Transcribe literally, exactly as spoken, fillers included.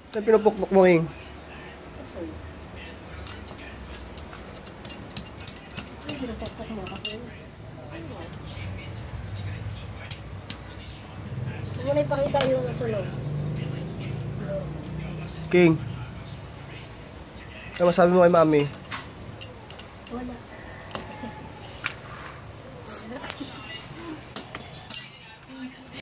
Saan pinupukpok mo, King? Kasi. Ay, pinupukpok mo kasi. Huwag mo na ipakita yung sulong. King, ano masabi mo kay mami?